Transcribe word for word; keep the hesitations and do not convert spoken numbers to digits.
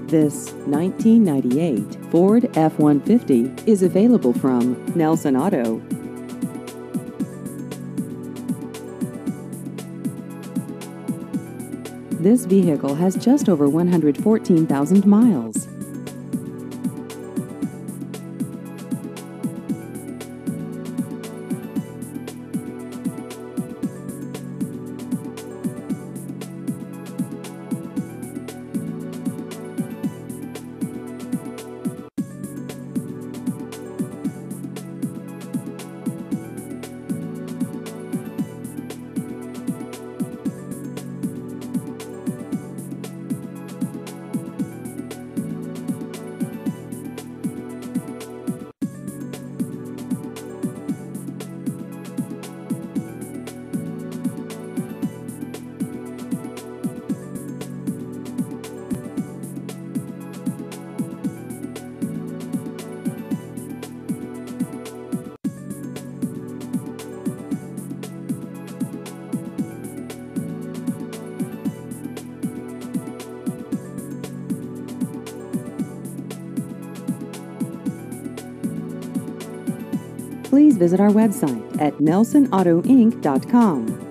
This nineteen ninety-eight Ford F one fifty is available from Nelson Auto. This vehicle has just over one hundred fourteen thousand miles. Please visit our website at nelson auto inc dot com.